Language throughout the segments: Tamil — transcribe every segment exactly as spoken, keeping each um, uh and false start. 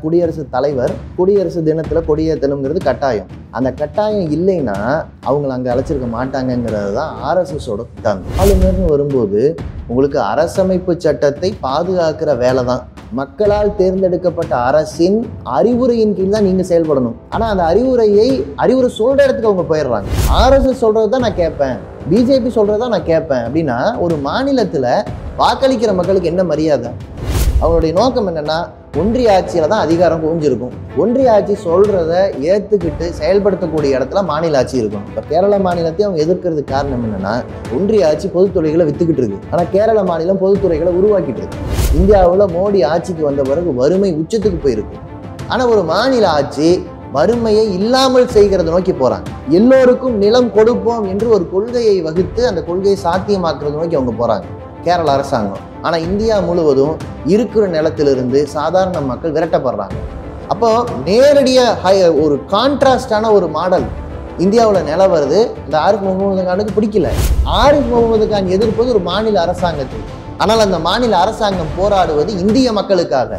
குடியரசுத் தலைவர் குடியரசு தினத்துல கொடியேற்றணுங்கிறது கட்டாயம். அந்த கட்டாயம் இல்லைன்னா அவங்களை அங்கே அழைச்சிருக்க மாட்டாங்கங்கிறது தான் ஆர்எஸ்எஸோட திட்டம். ஆளுநர்னு வரும்போது உங்களுக்கு அரசமைப்பு சட்டத்தை பாதுகாக்கிற வேலை தான். மக்களால் தேர்ந்தெடுக்கப்பட்ட அரசின் அறிவுரையின் கீழ் தான் நீங்க செயல்படணும். ஆனா அந்த அறிவுரையை அறிவுரை சொல்ற இடத்துக்கு அவங்க போயிடுறாங்க. ஆர்எஸ்எஸ் சொல்றதுதான் நான் கேட்பேன், பிஜேபி சொல்றதா நான் கேட்பேன் அப்படின்னா ஒரு மாநிலத்துல வாக்களிக்கிற மக்களுக்கு என்ன மரியாதை? அவங்களுடைய நோக்கம் என்னன்னா ஒன்றிய ஆட்சியில தான் அதிகாரம் குவிஞ்சிருக்கும். ஒன்றிய ஆட்சி சொல்றத ஏத்துக்கிட்டு செயல்படுத்தக்கூடிய இடத்துல மாநில ஆட்சி இருக்கும். இப்ப கேரள மாநிலத்தை அவங்க எதிர்க்கிறதுக்கு காரணம் என்னன்னா ஒன்றிய ஆட்சி பொதுத்துறைகளை வித்துக்கிட்டு இருக்கு. ஆனா கேரள மாநிலம் பொதுத்துறைகளை உருவாக்கிட்டு இருக்கு. இந்தியாவில் மோடி ஆட்சிக்கு வந்த பிறகு வறுமை உச்சத்துக்கு போயிருக்கு. ஆனா ஒரு மாநில ஆட்சி வறுமையை இல்லாமல் செய்கிறத நோக்கி போறாங்க. எல்லோருக்கும் நிலம் கொடுப்போம் என்று ஒரு கொள்கையை வகுத்து அந்த கொள்கையை சாத்தியமாக்குறது நோக்கி அவங்க போறாங்க கேரள அரசாங்கம். ஆனா இந்தியா முழுவதும் இருக்கிற நிலத்திலிருந்து சாதாரண மக்கள் விரட்டப்படுறாங்க. அப்போ நேரடியா ஒரு கான்ட்ராஸ்டான ஒரு மாடல் இந்தியாவில் நில வருது. இந்த ஆரிஃப் முகமது கானுக்கு பிடிக்கல. ஆரிஃப் முகமது கான் எதிர்ப்பது ஒரு மாநில அரசாங்கத்தை. ஆனால் அந்த மாநில அரசாங்கம் போராடுவது இந்திய மக்களுக்காக.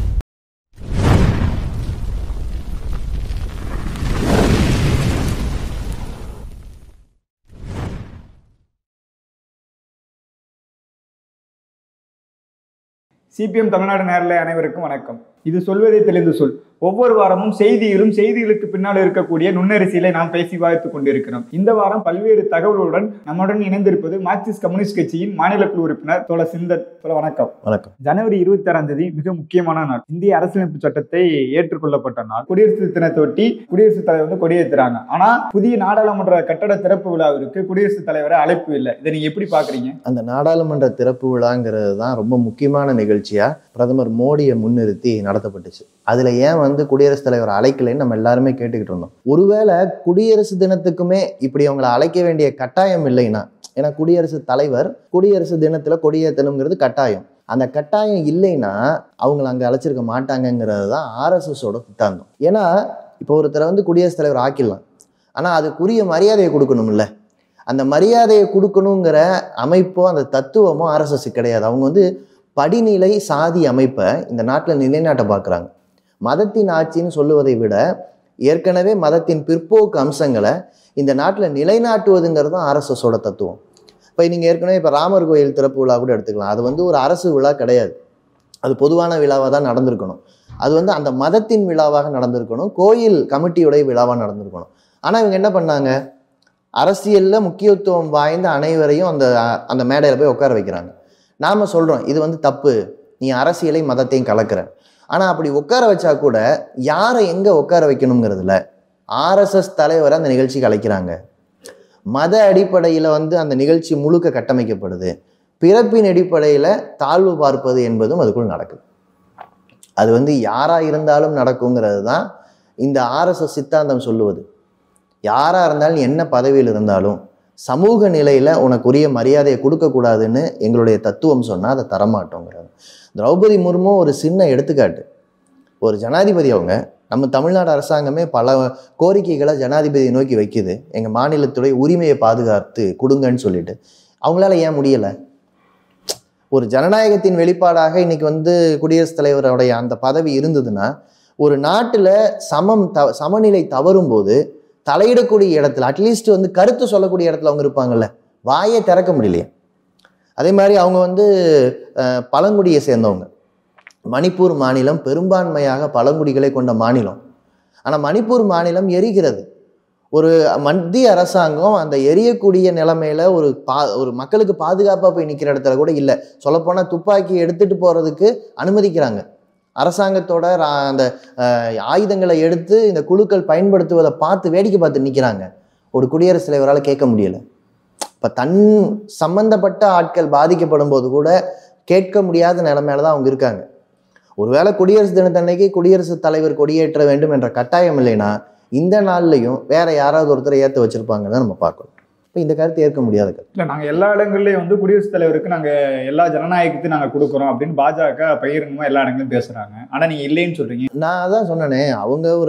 சிபிஎம் தமிழ்நாடு நேரலை அனைவருக்கும் வணக்கம். இது சொல்வதை தெளிந்து சொல். ஒவ்வொரு வாரமும் செய்தியிலும் செய்திகளுக்கு பின்னால் இருக்கக்கூடிய நுண்ணரிசியலை நாம் பேசி வாய்த்துக் கொண்டிருக்கிறோம். இந்த வாரம் பல்வேறு தகவல்களுடன் நம்முடன் இணைந்திருப்பது மார்க்சிஸ்ட் கம்யூனிஸ்ட் கட்சியின் மாநில குழு உறுப்பினர் தோழ சிந்தன். வணக்கம். வணக்கம். ஜனவரி இருபத்தி ஆறாம் தேதி மிக முக்கியமான நாள். இந்திய அரசியலமைப்பு சட்டத்தை ஏற்றுக்கொள்ளப்பட்ட நாள். குடியரசு தினத்தை ஒட்டி குடியரசுத் தலைவர் வந்து கொடியேற்றுறாங்க. ஆனா புதிய நாடாளுமன்ற கட்டட திறப்பு விழாவிற்கு குடியரசுத் தலைவரை அழைப்பு இல்லை. இதை நீங்க எப்படி பாக்குறீங்க? அந்த நாடாளுமன்ற திறப்பு விழாங்கிறது தான் ரொம்ப முக்கியமான நிகழ்ச்சியா பிரதமர் மோடியை முன்னிறுத்தி நடத்தப்பட்டுச்சு. அதுல ஏன் வந்து குடியரசுத் தலைவர் அழைக்கலைன்னு நம்ம எல்லாருமே கேட்டுக்கிட்டு இருந்தோம். ஒருவேளை குடியரசு தினத்துக்குமே இப்படி அவங்களை அழைக்க வேண்டிய கட்டாயம் இல்லைன்னா, ஏன்னா குடியரசு தலைவர் குடியரசு தினத்துல கொடியேற்றணுங்கிறது கட்டாயம். அந்த கட்டாயம் இல்லைன்னா அவங்களை அங்க அழைச்சிருக்க மாட்டாங்கங்கிறது தான் ஆர்எஸ்எஸோட சித்தாந்தம். ஏன்னா இப்போ ஒருத்தரை வந்து குடியரசுத் தலைவர் ஆக்கிடலாம், ஆனா அதுக்குரிய மரியாதையை கொடுக்கணும்ல. அந்த மரியாதையை கொடுக்கணுங்கிற அமைப்போ அந்த தத்துவமோ ஆர்எஸ்எஸ் கிடையாது. அவங்க வந்து படிநிலை சாதி அமைப்பை இந்த நாட்டில் நிலைநாட்ட பார்க்குறாங்க. மதத்தின் ஆட்சின்னு சொல்லுவதை விட ஏற்கனவே மதத்தின் பிற்போக்கு அம்சங்களை இந்த நாட்டில் நிலைநாட்டுவதுங்கிறது தான் ஆர்எஸ்எஸோட தத்துவம். இப்போ நீங்கள் ஏற்கனவே இப்போ ராமர் கோயில் திறப்பு விழா கூட எடுத்துக்கலாம். அது வந்து ஒரு அரசு விழா கிடையாது, அது பொதுவான விழாவாக தான் நடந்திருக்கணும். அது வந்து அந்த மதத்தின் விழாவாக நடந்திருக்கணும், கோயில் கமிட்டியுடைய விழாவாக நடந்திருக்கணும். ஆனால் இவங்க என்ன பண்ணாங்க, அரசியலில் முக்கியத்துவம் வாய்ந்த அனைவரையும் அந்த அந்த மேடையில் போய் உட்கார வைக்கிறாங்க. நாம் சொல்கிறோம் இது வந்து தப்பு, நீ அரசியலை மதத்தையும் கலக்கிற. ஆனால் அப்படி உட்கார வச்சா கூட யாரை எங்கே உட்கார வைக்கணுங்கிறதுல ஆர்எஸ்எஸ் தலைவரை அந்த நிகழ்ச்சிக்கு அழைக்கிறாங்க. மத அடிப்படையில் வந்து அந்த நிகழ்ச்சி முழுக்க கட்டமைக்கப்படுது. பிறப்பின் அடிப்படையில் தாழ்வு பார்ப்பது என்பதும் அதுக்குள் நடக்குது. அது வந்து யாராக இருந்தாலும் நடக்குங்கிறது தான் இந்த ஆர்எஸ்எஸ் சித்தாந்தம் சொல்லுவது. யாராக இருந்தாலும் என்ன பதவியில் இருந்தாலும் சமூக நிலையில் உனக்குரிய மரியாதையை கொடுக்கக்கூடாதுன்னு எங்களுடைய தத்துவம் சொன்னால் அதை தரமாட்டோங்கிறது. திரௌபதி முர்மு ஒரு சின்ன எடுத்துக்காட்டு. ஒரு ஜனாதிபதி, அவங்க நம்ம தமிழ்நாடு அரசாங்கமே பல கோரிக்கைகளை ஜனாதிபதியை நோக்கி வைக்குது, எங்கள் மாநிலத்துடைய உரிமையை பாதுகாத்து கொடுங்கன்னு சொல்லிட்டு. அவங்களால ஏன் முடியலை? ஒரு ஜனநாயகத்தின் வெளிப்பாடாக இன்னைக்கு வந்து குடியரசுத் தலைவருடைய அந்த பதவி இருந்ததுன்னா ஒரு நாட்டில் சமம் த சமநிலை தவறும் போது தலையிடக்கூடிய இடத்துல அட்லீஸ்ட் வந்து கருத்து சொல்லக்கூடிய இடத்துல அவங்க இருப்பாங்கல்ல, வாயை திறக்க முடியலையே. அதே மாதிரி அவங்க வந்து பழங்குடியை சேர்ந்தவங்க. மணிப்பூர் மாநிலம் பெரும்பான்மையாக பழங்குடிகளை கொண்ட மாநிலம். ஆனால் மணிப்பூர் மாநிலம் எரிகிறது. ஒரு மத்திய அரசாங்கம் அந்த எரியக்கூடிய நிலைமையில ஒரு பா ஒரு மக்களுக்கு பாதுகாப்பாக போய் நிற்கிற இடத்துல கூட இல்லை. சொல்லப்போனால் துப்பாக்கி எடுத்துட்டு போகிறதுக்கு அனுமதிக்கிறாங்க. அரசாங்கத்தோட அந்த ஆயுதங்களை எடுத்து இந்த குழுக்கள் பயன்படுத்துவதை பார்த்து வேடிக்கை பார்த்து நிற்கிறாங்க. ஒரு குடியரசுத் தலைவரால் கேட்க முடியலை. இப்போ தன் சம்பந்தப்பட்ட ஆட்கள் பாதிக்கப்படும் போது கூட கேட்க முடியாத நிலைமையில தான் அவங்க இருக்காங்க. ஒருவேளை குடியரசு தினத்தன்னைக்கு குடியரசுத் தலைவர் கொடியேற்ற வேண்டும் என்ற கட்டாயம் இல்லைன்னா இந்த நாள்லையும் வேற யாராவது ஒருத்தரை ஏற்ற வச்சிருப்பாங்கன்னு நம்ம பார்க்கணும். இப்போ இந்த கருத்து ஏற்க முடியாத கருத்து இல்லை. நாங்கள் எல்லா இடங்கள்லையும் வந்து குடியரசுத் தலைவருக்கு நாங்கள் எல்லா ஜனநாயகத்தையும் நாங்கள் கொடுக்குறோம் அப்படின்னு பாஜக பகிரங்கமாக எல்லா இடங்களையும் பேசுகிறாங்க. ஆனால் நீங்கள் இல்லைன்னு சொல்கிறீங்க. நான் அதான் சொன்னேனே, அவங்க ஒரு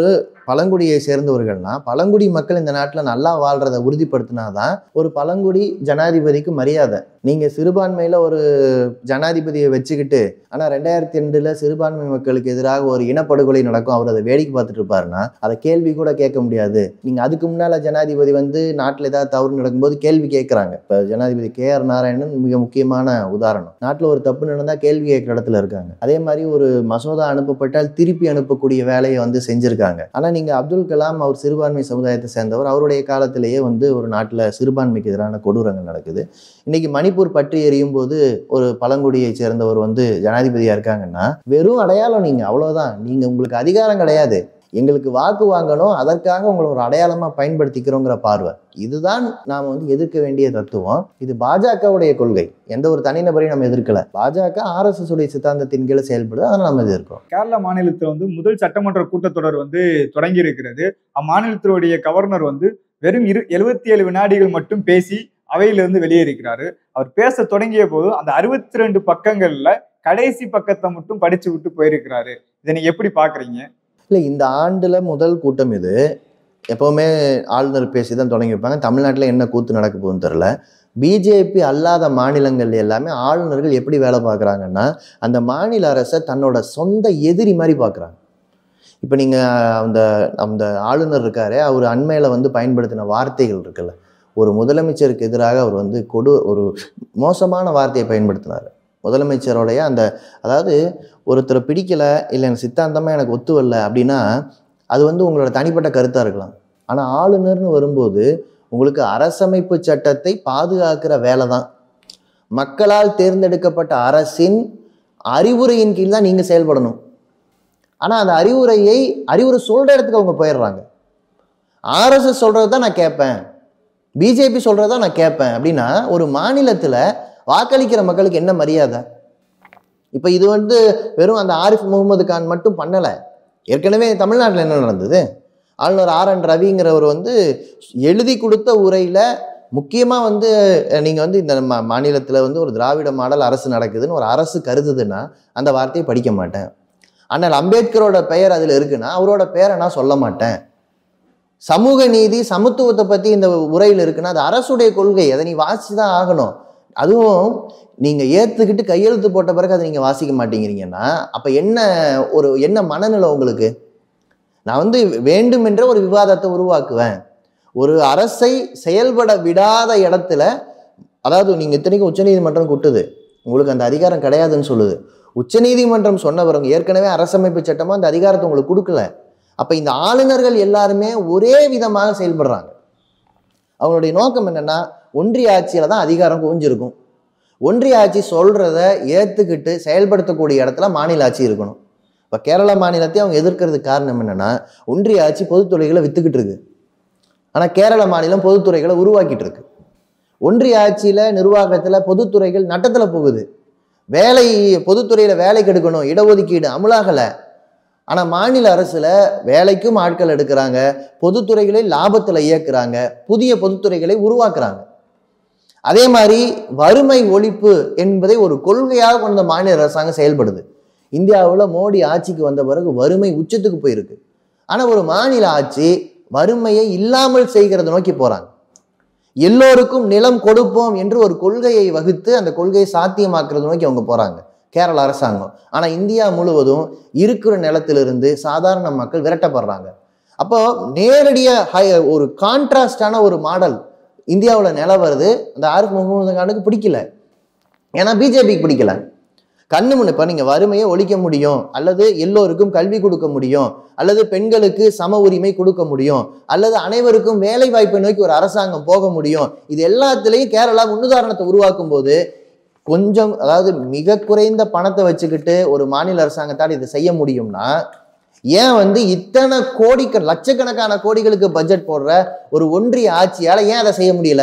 பழங்குடியை சேர்ந்தவர்கள்னா பழங்குடி மக்கள் இந்த நாட்டில் நல்லா வாழ்றதை உறுதிப்படுத்தினாதான் ஒரு பழங்குடி ஜனாதிபதிக்கு மரியாதை. நீங்கள் சிறுபான்மையில் ஒரு ஜனாதிபதியை வச்சுக்கிட்டு ஆனால் ரெண்டாயிரத்தி ரெண்டுல சிறுபான்மை மக்களுக்கு எதிராக ஒரு இனப்படுகொலை நடக்கும், அவர் அதை வேடிக்கை பார்த்துட்டு இருப்பாருன்னா அதை கேள்வி கூட கேட்க முடியாது. நீங்கள் அதுக்கு முன்னால் ஜனாதிபதி வந்து நாட்டில் ஏதாவது தவறு நடக்கும்போது கேள்வி கேட்குறாங்க. இப்போ ஜனாதிபதி கே ஆர் நாராயணன் மிக முக்கியமான உதாரணம். நாட்டில் ஒரு தப்பு நடந்தால் கேள்வி கேட்குற இடத்துல இருக்காங்க. அதே மாதிரி ஒரு மசோதா அனுப்பப்பட்டால் திருப்பி அனுப்பக்கூடிய வேலையை வந்து செஞ்சுருக்காங்க. ஆனால் நீங்கள் அப்துல் கலாம் அவர் சிறுபான்மை சமுதாயத்தை சேர்ந்தவர், அவருடைய காலத்திலேயே வந்து ஒரு நாட்டில் சிறுபான்மைக்கு எதிரான கொடூரங்கள் நடக்குது. இன்னைக்கு மணிப்பூர் பற்றி எரியும் போது ஒரு பழங்குடியை சேர்ந்தவர் வந்து ஜனாதிபதியா இருக்காங்கன்னா வெறும் அடையாளம். நீங்க அவ்வளவுதான், நீங்க உங்களுக்கு அதிகாரம் கிடையாது, எங்களுக்கு வாக்கு வாங்கணும், அதற்காக உங்களை ஒரு அடையாளமா பயன்படுத்திக்கிறோங்கிற பார்வை. இதுதான் நாம வந்து எதிர்க்க வேண்டிய தத்துவம். இது பாஜகவுடைய கொள்கை. எந்த ஒரு தனிநபரையும் நம்ம எதிர்க்கல. பாஜக ஆர் எஸ் எஸ் உடைய சித்தாந்தத்தின் கீழே செயல்படுது, அதனால நம்ம எதிர்க்கிறோம். கேரளா மாநிலத்தில் வந்து முதல் சட்டமன்ற கூட்டத்தொடர் வந்து தொடங்கி இருக்கிறது. அம்மாநிலத்தினுடைய கவர்னர் வந்து வெறும் இரு எழுபத்தி ஏழு வினாடிகள் மட்டும் பேசி அவையிலிருந்து வெளியேறிக்கிறாரு. அவர் பேச தொடங்கிய போது அந்த அறுபத்தி ரெண்டு பக்கங்கள்ல கடைசி பக்கத்தை மட்டும் படிச்சு விட்டு போயிருக்கிறாரு. இதை நீங்க எப்படி பாக்குறீங்க? இல்லை, இந்த ஆண்டுல முதல் கூட்டம் இது. எப்பவுமே ஆளுநர் பேசி தான் தொடங்கி வைப்பாங்க. தமிழ்நாட்டில் என்ன கூத்து நடக்க போகுதுன்னு தெரியல. பிஜேபி அல்லாத மாநிலங்கள் எல்லாமே ஆளுநர்கள் எப்படி வேலை பார்க்குறாங்கன்னா அந்த மாநில அரசை தன்னோட சொந்த எதிரி மாதிரி பார்க்குறாங்க. இப்போ நீங்கள் அந்த அந்த ஆளுநர் இருக்காரு, அவர் அண்மையில் வந்து பயன்படுத்தின வார்த்தைகள் இருக்குல்ல, ஒரு முதலமைச்சருக்கு எதிராக அவர் வந்து கொடு ஒரு மோசமான வார்த்தையை பயன்படுத்தினார். முதலமைச்சருடைய அந்த அதாவது ஒருத்தரை பிடிக்கலை, இல்லை எனக்கு சித்தாந்தமாக எனக்கு ஒத்து வரல அப்படின்னா அது வந்து உங்களோட தனிப்பட்ட கருத்தாக இருக்கலாம். ஆனால் ஆளுநர்னு வரும்போது உங்களுக்கு அரசமைப்பு சட்டத்தை பாதுகாக்கிற வேலை தான். மக்களால் தேர்ந்தெடுக்கப்பட்ட அரசின் அறிவுரையின் கீழ் தான் நீங்கள் செயல்படணும். ஆனால் அந்த அறிவுரையை அறிவுரை சொல்கிற இடத்துக்கு அவங்க போயிடுறாங்க. ஆர்எஸ்எஸ் சொல்கிறது தான் நான் கேட்பேன், பிஜேபி சொல்கிறது தான் நான் கேட்பேன் அப்படின்னா ஒரு மாநிலத்தில் வாக்களிக்கிற மக்களுக்கு என்ன மரியாதை? இப்போ இது வந்து வெறும் அந்த ஆரிஃப் முகமது கான் மட்டும் பண்ணலை. ஏற்கனவே தமிழ்நாட்டில் என்ன நடந்தது? ஆளுநர் ஆர் என் ரவிங்கிறவர் வந்து எழுதி கொடுத்த உரையில் முக்கியமாக வந்து நீங்கள் வந்து இந்த மா மாநிலத்தில் வந்து ஒரு திராவிட மாடல் அரசு நடக்குதுன்னு ஒரு அரசு கருதுதுன்னா அந்த வார்த்தையை படிக்க மாட்டேன். ஆனால் அம்பேத்கரோட பெயர் அதில் இருக்குன்னா அவரோட பெயரை நான் சொல்ல மாட்டேன். சமூக நீதி சமத்துவத்தை பற்றி இந்த உரையில் இருக்குன்னா அது அரசுடைய கொள்கை, அதை நீ வாசிச்சு தான் ஆகணும். அதுவும் நீங்கள் ஏற்றுக்கிட்டு கையெழுத்து போட்ட பிறகு அதை நீங்கள் வாசிக்க மாட்டேங்கிறீங்கன்னா அப்போ என்ன ஒரு என்ன மனநிலை உங்களுக்கு? நான் வந்து வேண்டுமென்ற ஒரு விவாதத்தை உருவாக்குவேன். ஒரு அரசை செயல்பட விடாத இடத்துல, அதாவது நீங்கள் இத்தனைக்கும் உச்சநீதிமன்றம் கூட்டுது, உங்களுக்கு அந்த அதிகாரம் கிடையாதுன்னு சொல்லுது. உச்சநீதிமன்றம் சொன்னவங்க ஏற்கனவே அரசமைப்பு சட்டமாக அந்த அதிகாரத்தை உங்களுக்கு கொடுக்கல. அப்போ இந்த ஆளுநர்கள் எல்லாருமே ஒரே விதமாக செயல்படுறாங்க. அவங்களுடைய நோக்கம் என்னன்னா ஒன்றிய ஆட்சியில் தான் அதிகாரம் குவிஞ்சிருக்கும். ஒன்றிய ஆட்சி சொல்கிறத ஏற்றுக்கிட்டு செயல்படுத்தக்கூடிய இடத்துல மாநில ஆட்சி இருக்கணும். இப்போ கேரளா மாநிலத்தை அவங்க எதிர்க்கிறதுக்கு காரணம் என்னென்னா ஒன்றிய ஆட்சி பொதுத்துறைகளை விற்றுக்கிட்டு இருக்கு, ஆனால் கேரள மாநிலம் பொதுத்துறைகளை உருவாக்கிட்டு இருக்கு. ஒன்றிய ஆட்சியில் நிர்வாகத்தில் பொதுத்துறைகள் நட்டத்தில் போகுது. வேலை பொதுத்துறையில் வேலைக்கு எடுக்கணும், இடஒதுக்கீடு அமுலாகலை. ஆனால் மாநில அரசில் வேலைக்கும் ஆட்கள் எடுக்கிறாங்க, பொதுத்துறைகளை லாபத்தில் இயக்குறாங்க, புதிய பொதுத்துறைகளை உருவாக்குறாங்க. அதே மாதிரி வறுமை ஒழிப்பு என்பதை ஒரு கொள்கையாக கொண்ட மாநில அரசாங்கம் செயல்படுது. இந்தியாவில் மோடி ஆட்சிக்கு வந்த பிறகு வறுமை உச்சத்துக்கு போயிருக்கு. ஆனால் ஒரு மாநில ஆட்சி வறுமையை இல்லாமல் செய்கிறத நோக்கி போகிறாங்க. எல்லோருக்கும் நிலம் கொடுப்போம் என்று ஒரு கொள்கையை வகுத்து அந்த கொள்கையை சாத்தியமாக்குறது நோக்கி அவங்க போகிறாங்க கேரள அரசாங்கம். ஆனால் இந்தியா முழுவதும் இருக்கிற நிலத்திலிருந்து சாதாரண மக்கள் விரட்டப்படுறாங்க. அப்போ நேரடியாக ஒரு கான்ட்ராஸ்டான ஒரு மாடல் இந்தியாவில் நிலவருது. அந்த ஆரிஃப் முகமது கானுக்கு பிடிக்கல, ஏன்னா பிஜேபிக்கு பிடிக்கல. கண்ணு முன்னு இப்போ நீங்கள் வறுமையை ஒழிக்க முடியும், அல்லது எல்லோருக்கும் கல்வி கொடுக்க முடியும், அல்லது பெண்களுக்கு சம உரிமை கொடுக்க முடியும், அல்லது அனைவருக்கும் வேலை வாய்ப்பை நோக்கி ஒரு அரசாங்கம் போக முடியும். இது எல்லாத்துலேயும் கேரளா முன்னுதாரணத்தை உருவாக்கும் போது கொஞ்சம், அதாவது மிக குறைந்த பணத்தை வச்சுக்கிட்டு ஒரு மாநில அரசாங்கத்தால் இதை செய்ய முடியும்னா ஏன் வந்து இத்தனை கோடிக்க லட்சக்கணக்கான கோடிகளுக்கு பட்ஜெட் போடுற ஒரு ஒன்றிய ஆட்சியால் ஏன் அதை செய்ய முடியல?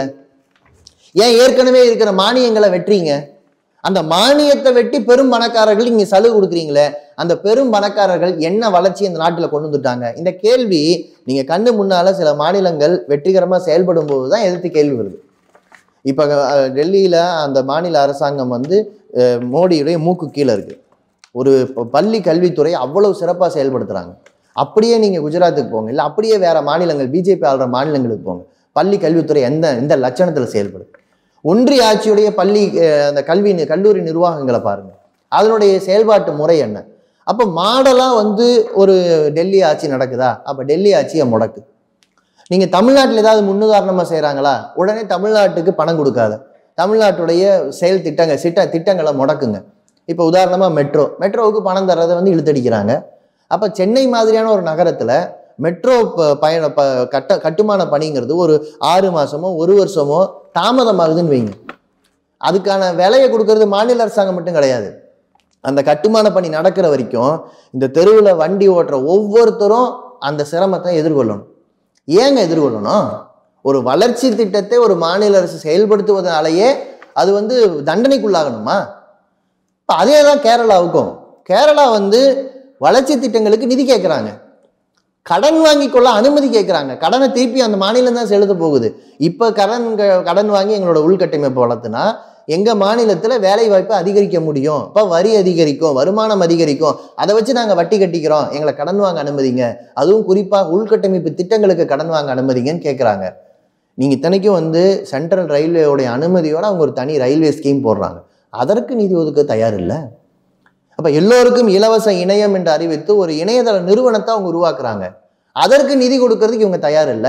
ஏன் ஏற்கனவே இருக்கிற மானியங்களை வெட்டுறீங்க? அந்த மானியத்தை வெட்டி பெரும் பணக்காரர்கள் இங்கே சலுகை கொடுக்குறீங்களே, அந்த பெரும் பணக்காரர்கள் என்ன வளர்ச்சி இந்த நாட்டில் கொண்டு வந்துட்டாங்க? இந்த கேள்வி நீங்கள் கண்ணு முன்னால் சில மாநிலங்கள் வெற்றிகரமாக செயல்படும் போது தான் எதிர்த்து கேள்வி வருது. இப்போ டெல்லியில் அந்த மாநில அரசாங்கம் வந்து மோடியுடைய மூக்கு கீழே இருக்குது. ஒரு பள்ளி கல்வித்துறை அவ்வளவு சிறப்பாக செயல்படுத்துகிறாங்க. அப்படியே நீங்கள் குஜராத்துக்கு போங்க, இல்லை அப்படியே வேற மாநிலங்கள் பிஜேபி ஆளுற மாநிலங்களுக்கு போங்க, பள்ளி கல்வித்துறை எந்த இந்த லட்சணத்தில் செயல்படும். ஒன்றிய ஆட்சியுடைய பள்ளி அந்த கல்வி கல்லூரி நிர்வாகங்களை பாருங்க, அதனுடைய செயல்பாட்டு முறை என்ன. அப்போ மாடலாக வந்து ஒரு டெல்லி ஆட்சி நடக்குதா, அப்போ டெல்லி ஆட்சியை முடக்கு. நீங்கள் தமிழ்நாட்டில் ஏதாவது முன்னுதாரணமாக செய்கிறாங்களா, உடனே தமிழ்நாட்டுக்கு பணம் கொடுக்காத, தமிழ்நாட்டுடைய செயல் திட்டங்கள் திட்ட திட்டங்களை முடக்குங்க. இப்போ உதாரணமாக மெட்ரோ மெட்ரோவுக்கு பணம் தர்றதை வந்து இழுத்தடிக்கிறாங்க. அப்போ சென்னை மாதிரியான ஒரு நகரத்தில் மெட்ரோ பயண ப கட்ட கட்டுமான பணிங்கிறது ஒரு ஆறு மாதமோ ஒரு வருஷமோ தாமதமாகுதுன்னு வைங்க. அதுக்கான வேலையை கொடுக்கறது மாநில அரசாங்கம் மட்டும் கிடையாது. அந்த கட்டுமான பணி நடக்கிற வரைக்கும் இந்த தெருவில் வண்டி ஓட்டுற ஒவ்வொருத்தரும் அந்த சிரமத்தை எதிர்கொள்ளணும். ஏங்க எதிர்கொள்ளணும்? ஒரு வளர்ச்சி திட்டத்தை ஒரு மாநில அரசு செயல்படுத்துவதனாலேயே அது வந்து தண்டனைக்குள்ளாகணுமா? இப்போ அதே தான் கேரளாவுக்கும். கேரளா வந்து வளர்ச்சி திட்டங்களுக்கு நிதி கேட்குறாங்க, கடன் வாங்கி கொள்ள அனுமதி கேட்குறாங்க. கடனை திருப்பி அந்த மாநிலம் தான் செலுத்த போகுது. இப்போ கடன் கடன் வாங்கி எங்களோட உள்கட்டமைப்பு வளர்த்துனா எங்கள் மாநிலத்தில் வேலை வாய்ப்பை அதிகரிக்க முடியும், இப்போ வரி அதிகரிக்கும், வருமானம் அதிகரிக்கும், அதை வச்சு நாங்கள் வட்டி கட்டிக்கிறோம், எங்களை கடன் வாங்க அனுமதிங்க, அதுவும் குறிப்பாக உள்கட்டமைப்பு திட்டங்களுக்கு கடன் வாங்க அனுமதிங்கன்னு கேட்குறாங்க. நீங்கள் இத்தனைக்கும் வந்து சென்ட்ரல் ரயில்வேயோடைய அனுமதியோடு அவங்க ஒரு தனி ரயில்வே ஸ்கீம் போடுறாங்க, அதற்கு நிதி ஒதுக்க தயார் இல்லை. அப்போ எல்லோருக்கும் இலவச இணையம் என்று அறிவித்து ஒரு இணையதள நிறுவனத்தை அவங்க உருவாக்குறாங்க, அதற்கு நிதி கொடுக்கறதுக்கு இவங்க தயார் இல்லை.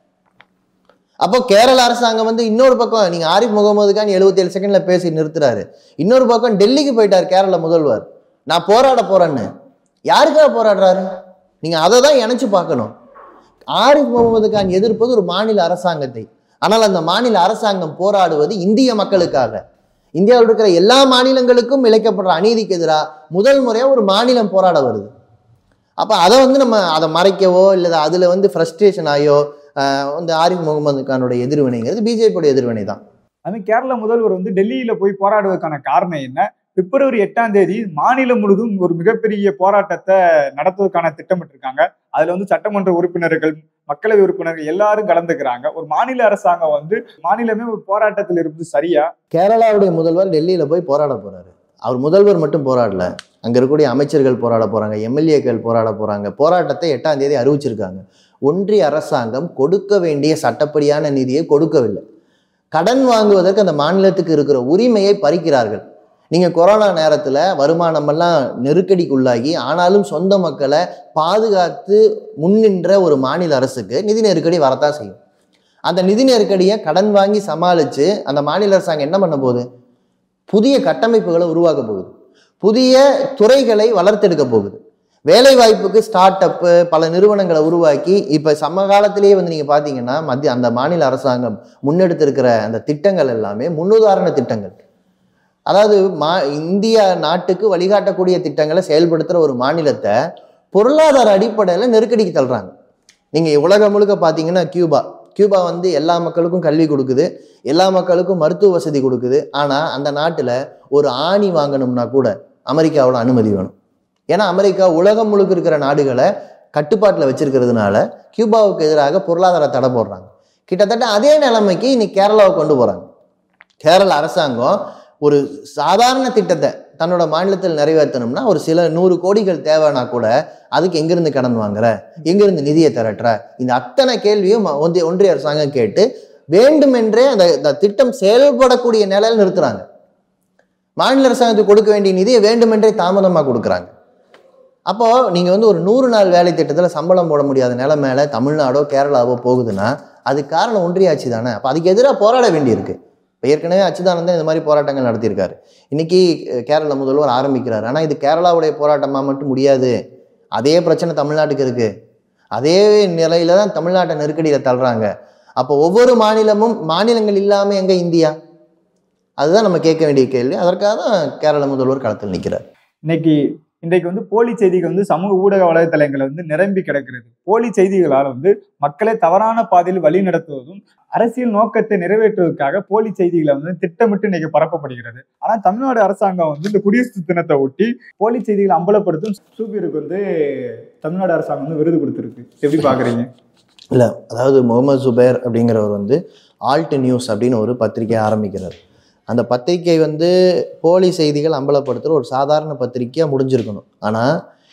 அப்போ கேரள அரசாங்கம் வந்து இன்னொரு பக்கம், நீங்கள் ஆரிஃப் முகமது கான் எழுபத்தி ஏழு செகண்ட்ல பேசி நிறுத்துறாரு, இன்னொரு பக்கம் டெல்லிக்கு போயிட்டார் கேரள முதல்வர், நான் போராட போறேன்னு. யாருக்காக போராடுறாரு? நீங்க அதை தான் இணைச்சு பார்க்கணும். ஆரிஃப் முகமது கான் எதிர்ப்பது ஒரு மாநில அரசாங்கத்தை, ஆனால் அந்த மாநில அரசாங்கம் போராடுவது இந்திய மக்களுக்காக. இந்தியாவில் இருக்கிற எல்லா மாநிலங்களுக்கும் இழைக்கப்படுற அநீதிக்கு எதிராக முதல் முறையாக ஒரு மாநிலம் போராட வருது. அப்போ அதை வந்து நம்ம அதை மறைக்கவோ இல்லை அதில் வந்து ஃப்ரஸ்ட்ரேஷன் ஆகியோ வந்து ஆரிஃப் முகமது கானுடைய எதிர்வினைங்கிறது பிஜேபியோட எதிர்வினை தான். அது கேரள முதல்வர் வந்து டெல்லியில போய் போராடுவதற்கான காரணம் என்ன? பிப்ரவரி எட்டாம் தேதி மாநிலம் முழுவதும் ஒரு மிகப்பெரிய போராட்டத்தை நடத்துவதற்கான திட்டமிட்டிருக்காங்க. அதுல வந்து சட்டமன்ற உறுப்பினர்கள், மக்களவை உறுப்பினர்கள் எல்லாரும் கலந்துக்கிறாங்க. ஒரு மாநில அரசாங்கம் வந்து மாநிலமே ஒரு போராட்டத்தில் இருந்து சரியா? கேரளாவுடைய முதல்வர் டெல்லியில போய் போராட போறாரு. அவர் முதல்வர் மட்டும் போராடல, அங்க இருக்கக்கூடிய அமைச்சர்கள் போராட போறாங்க, எம்எல்ஏக்கள் போராட போறாங்க. போராட்டத்தை எட்டாம் தேதி அறிவிச்சிருக்காங்க. ஒன்றிய அரசாங்கம் கொடுக்க வேண்டிய சட்டப்படியான நிதியை கொடுக்கவில்லை. கடன் வாங்குவதற்கு அந்த மாநிலத்துக்கு இருக்கிற உரிமையை பறிக்கிறார்கள். நீங்க கொரோனா நேரத்துல வருமானமெல்லாம் நெருக்கடிக்குள்ளாகி ஆனாலும் சொந்த மக்களை பாதுகாத்து முன்னின்ற ஒரு மாநில அரசுக்கு நிதி நெருக்கடி வரத்தான் செய்யும். அந்த நிதி நெருக்கடியை கடன் வாங்கி சமாளிச்சு அந்த மாநில அரசாங்கம் என்ன பண்ண போகுது? புதிய கட்டமைப்புகளை உருவாக்க போகுது, புதிய துறைகளை வளர்த்தெடுக்க போகுது. வேலை வாய்ப்புக்கு ஸ்டார்ட் அப்பு பல நிறுவனங்களை உருவாக்கி இப்ப சமகாலத்திலேயே வந்து நீங்க பாத்தீங்கன்னா மத்திய அந்த மாநில அரசாங்கம் முன்னெடுத்திருக்கிற அந்த திட்டங்கள் எல்லாமே முன்னுதாரண திட்டங்கள். அதாவது மா இந்தியா நாட்டுக்கு வழிகாட்டக்கூடிய திட்டங்களை செயல்படுத்துகிற ஒரு மாநிலத்தை பொருளாதார அடிப்படையில் நெருக்கடிக்கு தள்ளுறாங்க. நீங்கள் உலகம் முழுக்க பார்த்தீங்கன்னா கியூபா கியூபா வந்து எல்லா மக்களுக்கும் கல்வி கொடுக்குது, எல்லா மக்களுக்கும் மருத்துவ வசதி கொடுக்குது. ஆனால் அந்த நாட்டில் ஒரு ஆணி வாங்கணும்னா கூட அமெரிக்காவோட அனுமதி வேணும். ஏன்னா அமெரிக்கா உலகம் முழுக்க இருக்கிற நாடுகளை கட்டுப்பாட்டில் வச்சிருக்கிறதுனால கியூபாவுக்கு எதிராக பொருளாதார தடை போடுறாங்க. கிட்டத்தட்ட அதே நிலைமைக்கு இன்னைக்கு கேரளாவை கொண்டு போகிறாங்க. கேரள அரசாங்கம் ஒரு சாதாரண திட்டத்தை தன்னோட மாநிலத்தில் நிறைவேற்றணும்னா ஒரு சில நூறு கோடிகள் தேவைன்னா கூட அதுக்கு எங்கிருந்து கடன் வாங்குற, எங்கிருந்து நிதியை திரட்டுற, இந்த அத்தனை கேள்வியும் ஒன்றிய ஒன்றிய அரசாங்கம் கேட்டு வேண்டுமென்றே அந்த திட்டம் செயல்படக்கூடிய நிலையில் நிறுத்துறாங்க. மாநில அரசாங்கத்துக்கு கொடுக்க வேண்டிய நிதியை வேண்டுமென்றே தாமதமாக கொடுக்குறாங்க. அப்போ நீங்க வந்து ஒரு நூறு நாள் வேலை திட்டத்தில் சம்பளம் போட முடியாத நிலை மேல தமிழ்நாடோ கேரளாவோ போகுதுன்னா அதுக்கு காரணம் ஒன்றிய ஆட்சி தானே. அப்போ அதுக்கு எதிராக போராட வேண்டியிருக்கு. இப்போ ஏற்கனவே அச்சுதானந்தன் இந்த மாதிரி போராட்டங்கள் நடத்தியிருக்காரு. இன்னைக்கு கேரள முதல்வர் ஆரம்பிக்கிறாரு. ஆனால் இது கேரளாவுடைய போராட்டமாக மட்டும் முடியாது. அதே பிரச்சனை தமிழ்நாட்டுக்கு இருக்கு. அதே நிலையில தான் தமிழ்நாட்டை நெருக்கடியில் தள்ளுறாங்க. அப்போ ஒவ்வொரு மாநிலமும் மாநிலங்கள் இல்லாமல் எங்க இந்தியா? அதுதான் நம்ம கேட்க வேண்டிய கேள்வி. அதற்காக தான் கேரள முதல்வர் களத்தில் நிற்கிறார். இன்னைக்கு இன்றைக்கு வந்து போலி செய்திகள் வந்து சமூக ஊடக வலைதளங்களை வந்து நிரம்பி கிடக்கிறது. போலி செய்திகளால் வந்து மக்களை தவறான பாதையில் வழி நடத்துவதும் அரசியல் நோக்கத்தை நிறைவேற்றுவதற்காக போலி செய்திகளை வந்து திட்டமிட்டு இன்னைக்கு பரப்பப்படுகிறது. ஆனா தமிழ்நாடு அரசாங்கம் வந்து இந்த குடியரசு தினத்தை ஒட்டி போலி செய்திகளை அம்பலப்படுத்தும் சூபியருக்கு வந்து தமிழ்நாடு அரசாங்கம் வந்து விருது கொடுத்துருக்கு. எப்படி பாக்குறீங்க? இல்ல, அதாவது முகமது சுபேர் அப்படிங்கிறவர் வந்து ஆல்ட் நியூஸ் அப்படின்னு ஒரு பத்திரிகை ஆரம்பிக்கிறார். அந்த பத்திரிகை வந்து போலி செய்திகள் அம்பலப்படுத்துகிற ஒரு சாதாரண பத்திரிகையாக முடிஞ்சிருக்கணும். ஆனால்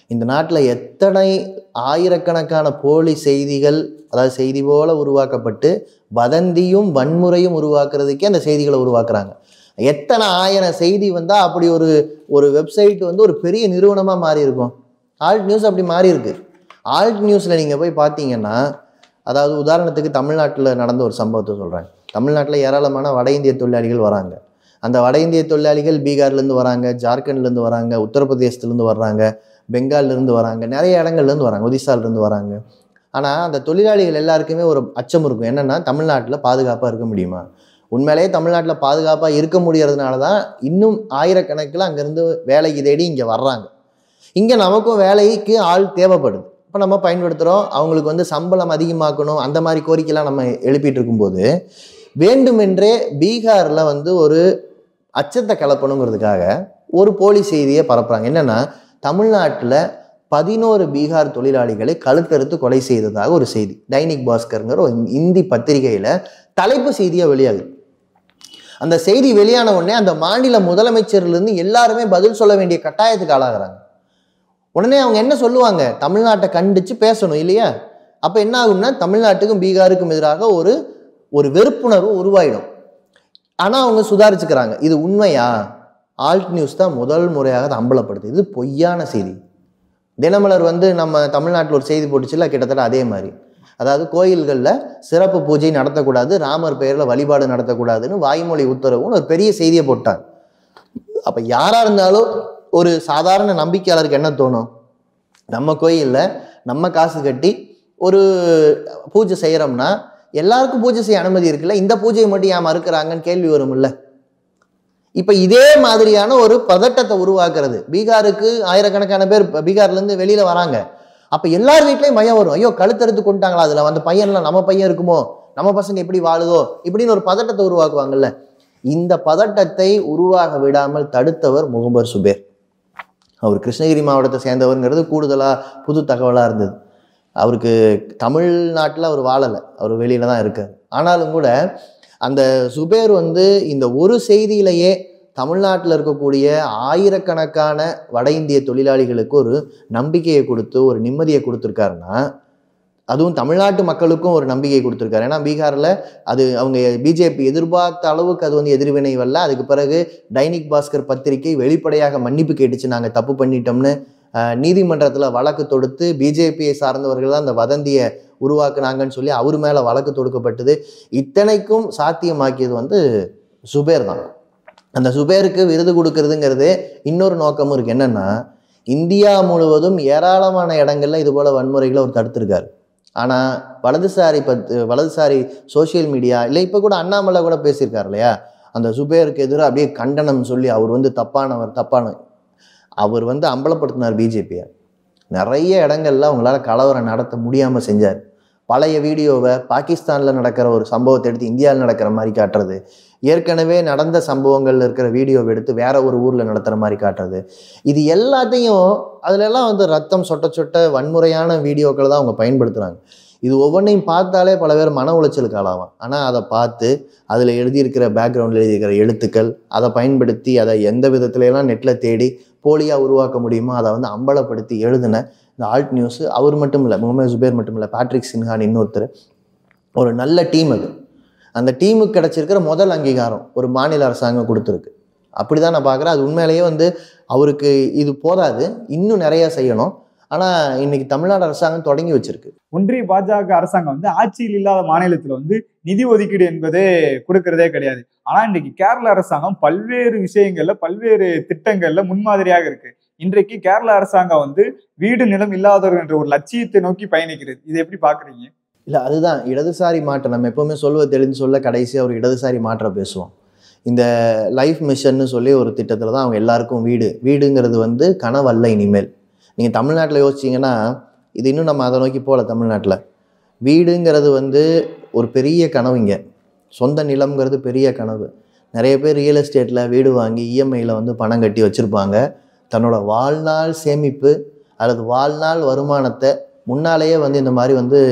இந்த நாட்டில் எத்தனை ஆயிரக்கணக்கான போலி செய்திகள், அதாவது செய்தி போல உருவாக்கப்பட்டு வதந்தியும் வன்முறையும் உருவாக்குறதுக்கே அந்த செய்திகளை உருவாக்குறாங்க. எத்தனை ஆயிரம் செய்தி வந்தால் அப்படி ஒரு ஒரு வெப்சைட் வந்து ஒரு பெரிய நிறுவனமாக மாறி இருக்கும். ஆல்ட் நியூஸ் அப்படி மாறி இருக்கு. ஆல்ட் நியூஸில் நீங்கள் போய் பார்த்தீங்கன்னா, அதாவது உதாரணத்துக்கு தமிழ்நாட்டில் நடந்த ஒரு சம்பவத்தை சொல்கிறாங்க. தமிழ்நாட்டில் ஏராளமான வட இந்திய தொழிலாளிகள் வராங்க. அந்த வட இந்திய தொழிலாளிகள் பீகார்லேருந்து வராங்க, ஜார்க்கண்ட்லேருந்து வராங்க, உத்தரப்பிரதேசத்துலேருந்து வர்றாங்க, பெங்கால்லேருந்து வராங்க, நிறைய இடங்கள்லேருந்து வராங்க, ஒடிசாலேருந்து வராங்க. ஆனால் அந்த தொழிலாளிகள் எல்லாருக்குமே ஒரு அச்சம் இருக்கும். என்னென்னா, தமிழ்நாட்டில் பாதுகாப்பாக இருக்க முடியுமா? உண்மையிலேயே தமிழ்நாட்டில் பாதுகாப்பாக இருக்க முடியறதுனால தான் இன்னும் ஆயிரக்கணக்கில் அங்கேருந்து வேலைக்கு தேடி இங்கே வர்றாங்க. இங்கே நமக்கும் வேலைக்கு ஆள் தேவைப்படுது. இப்போ நம்ம பயன்படுத்துகிறோம். அவங்களுக்கு வந்து சம்பளம் அதிகமாக்கணும், அந்த மாதிரி கோரிக்கைலாம் நம்ம எழுப்பிட்டு இருக்கும்போது வேண்டுமென்றே பீகாரில் வந்து ஒரு அச்சத்தை கிளப்பணுங்கிறதுக்காக ஒரு போலி செய்தியை பரப்புகிறாங்க. என்னென்னா, தமிழ்நாட்டில் பதினோரு பீகார் தொழிலாளிகளை கழுத்தறுத்து கொலை செய்ததாக ஒரு செய்தி டைனிக் பாஸ்கருங்கிற ஒரு இந்தி பத்திரிகையில் தலைப்பு செய்தியாக வெளியாகுது. அந்த செய்தி வெளியான உடனே அந்த மாநில முதலமைச்சர்லேருந்து எல்லாருமே பதில் சொல்ல வேண்டிய கட்டாயத்துக்கு ஆளாகிறாங்க. உடனே அவங்க என்ன சொல்லுவாங்க? தமிழ்நாட்டை கண்டித்து பேசணும் இல்லையா? அப்போ என்ன ஆகும்னா, தமிழ்நாட்டுக்கும் பீகாருக்கும் எதிராக ஒரு ஒரு வெறுப்புணர்வு உருவாயிடும். ஆனால் அவங்க சுதாரிச்சுக்கிறாங்க. இது உண்மையா? ஆல்ட் நியூஸ் தான் முதல் முறையாக அதை அம்பலப்படுது. இது பொய்யான செய்தி. தினமலர் வந்து நம்ம தமிழ்நாட்டில் ஒரு செய்தி போட்டுச்சுல, கிட்டத்தட்ட அதே மாதிரி. அதாவது கோயில்களில் சிறப்பு பூஜை நடத்தக்கூடாது, ராமர் பெயரில் வழிபாடு நடத்தக்கூடாதுன்னு வாய்மொழி உத்தரவுன்னு ஒரு பெரிய செய்தியை போட்டாங்க. அப்போ யாராக இருந்தாலும் ஒரு சாதாரண நம்பிக்கையாளருக்கு என்ன தோணும்? நம்ம கோயிலில் நம்ம காசு கட்டி ஒரு பூஜை செய்கிறோம்னா எல்லாருக்கும் பூஜை செய்ய அனுமதி இருக்குல்ல, இந்த பூஜையை மட்டும் ஏன் மறுக்கிறாங்கன்னு கேள்வி வரும்ல. இப்போ இதே மாதிரியான ஒரு பதட்டத்தை உருவாக்குறது. பீகாருக்கு ஆயிரக்கணக்கான பேர் பீகார்லேருந்து வெளியில் வராங்க. அப்போ எல்லார் வீட்லேயும் பயம் வரும். ஐயோ, கழுத்தறுத்து கொண்டாங்களா, அதில் அந்த பையன்லாம் நம்ம பையன் இருக்குமோ, நம்ம பசங்க எப்படி வாழுதோ, இப்படின்னு ஒரு பதட்டத்தை உருவாக்குவாங்கல்ல. இந்த பதட்டத்தை உருவாக விடாமல் தடுத்தவர் முகமது சுபேர். அவர் கிருஷ்ணகிரி மாவட்டத்தை சேர்ந்தவருங்கிறது கூடுதலாக புது தகவலாக இருந்தது. அவருக்கு தமிழ்நாட்டில் அவர் வாழலை, அவர் வெளியில தான் இருக்கார். ஆனாலும் கூட அந்த சுபேர் வந்து இந்த ஒரு செய்தியிலேயே தமிழ்நாட்டில் இருக்கக்கூடிய ஆயிரக்கணக்கான வட இந்திய தொழிலாளிகளுக்கு ஒரு நம்பிக்கையை கொடுத்து ஒரு நிம்மதியை கொடுத்துருக்காருன்னா, அதுவும் தமிழ்நாட்டு மக்களுக்கும் ஒரு நம்பிக்கை கொடுத்துருக்காரு. ஏன்னா பீகாரில் அது அவங்க பிஜேபி எதிர்பார்த்த அளவுக்கு அது வந்து எதிர்வினை வரல. அதுக்கு பிறகு டைனிக் பாஸ்கர் பத்திரிகை வெளிப்படையாக மன்னிப்பு கேட்டுச்சு, நாங்கள் தப்பு பண்ணிட்டோம்னு. நீதிமன்றத்தில் வழக்கு தொடுத்து பிஜேபியை சார்ந்தவர்கள் தான் அந்த வதந்தியை உருவாக்குனாங்கன்னு சொல்லி அவர் மேலே வழக்கு தொடுக்கப்பட்டது. இத்தனைக்கும் சாத்தியமாக்கியது வந்து சுபேர் தான். அந்த சுபேருக்கு விருது கொடுக்கறதுங்கிறது இன்னொரு நோக்கமும் இருக்குது. என்னென்னா, இந்தியா முழுவதும் ஏராளமான இடங்கள்ல இது போல் வன்முறைகளை அவர் தடுத்திருக்காரு. ஆனால் வலதுசாரி பத்து வலதுசாரி சோசியல் மீடியா இல்லை, இப்போ கூட அண்ணாமலை கூட பேசியிருக்காரு இல்லையா, அந்த சுபேருக்கு எதிராக அப்படியே கண்டனம் சொல்லி அவர் வந்து தப்பானவர் தப்பான அவர் வந்து அம்பலப்படுத்தினார் பிஜேபியை. நிறைய இடங்கள்ல அவங்களால கலவரம் நடத்த முடியாமல் செஞ்சார். பழைய வீடியோவை பாகிஸ்தானில் நடக்கிற ஒரு சம்பவத்தை எடுத்து இந்தியாவில் நடக்கிற மாதிரி காட்டுறது, ஏற்கனவே நடந்த சம்பவங்கள் இருக்கிற வீடியோவை எடுத்து வேற ஒரு ஊரில் நடத்துகிற மாதிரி காட்டுறது, இது எல்லாத்தையும் அதுலெல்லாம் வந்து ரத்தம் சொட்ட சொட்ட வன்முறையான வீடியோக்களை தான் அவங்க பயன்படுத்துகிறாங்க. இது ஒவ்வொன்றையும் பார்த்தாலே பல பேர் மன உளைச்சலுக்கு ஆளாகும். ஆனால் அதை பார்த்து அதில் எழுதியிருக்கிற பேக்ரவுண்டில் எழுதியிருக்கிற எழுத்துக்கள் அதை பயன்படுத்தி அதை எந்த விதத்துலையெல்லாம் நெட்டில் தேடி போலியாக உருவாக்க முடியுமோ அதை வந்து அம்பலப்படுத்தி எழுதின இந்த ஆல்ட் நியூஸ் அவர் மட்டும் இல்லை, முகமது சுபேர் மட்டும் இல்லை, பேட்ரிக் சின்ஹான் இன்னொருத்தர், ஒரு நல்ல டீம். அது அந்த டீமுக்கு கிடச்சிருக்கிற முதல் அங்கீகாரம் ஒரு மாநில அரசாங்கம் கொடுத்துருக்கு. அப்படி தான் நான் பார்க்குறேன். அது உண்மையிலேயே வந்து அவருக்கு இது போதாது, இன்னும் நிறையா செய்யணும். ஆனால் இன்னைக்கு தமிழ்நாடு அரசாங்கம் தொடங்கி வச்சிருக்கு. ஒன்றிய பாஜக அரசாங்கம் வந்து ஆட்சியில் இல்லாத மாநிலத்தில் வந்து நிதி ஒதுக்கீடு என்பதே கொடுக்கறதே கிடையாது. ஆனால் இன்னைக்கு கேரள அரசாங்கம் பல்வேறு விஷயங்கள்ல பல்வேறு திட்டங்கள்ல முன்மாதிரியாக இருக்கு. இன்றைக்கு கேரள அரசாங்கம் வந்து வீடு நிலம் இல்லாதவர்கள் என்ற ஒரு லட்சியத்தை நோக்கி பயணிக்கிறது. இதை எப்படி பாக்குறீங்க? இல்லை, அதுதான் இடதுசாரி மாற்றம். நம்ம எப்பவுமே சொல்லுவது தெரிஞ்சு சொல்ல கடைசியாக ஒரு இடதுசாரி மாற்றம் பேசுவோம். இந்த லைஃப் மிஷன்னு சொல்லி ஒரு திட்டத்தில் தான் அவங்க எல்லாருக்கும் வீடு வீடுங்கிறது வந்து கனவல்ல. இனிமேல் நீங்கள் தமிழ்நாட்டில் யோசிச்சிங்கன்னா இது இன்னும் நம்ம அதை நோக்கி போகல. தமிழ்நாட்டில் வீடுங்கிறது வந்து ஒரு பெரிய கனவுங்க. சொந்த நிலம்ங்கிறது பெரிய கனவு. நிறைய பேர் ரியல் எஸ்டேட்டில் வீடு வாங்கி இஎம்ஐயில் வந்து பணம் கட்டி வச்சுருப்பாங்க. தன்னோட வாழ்நாள் சேமிப்பு அல்லது வாழ்நாள் வருமானத்தை முன்னாலேயே வந்து இந்த மாதிரி வந்து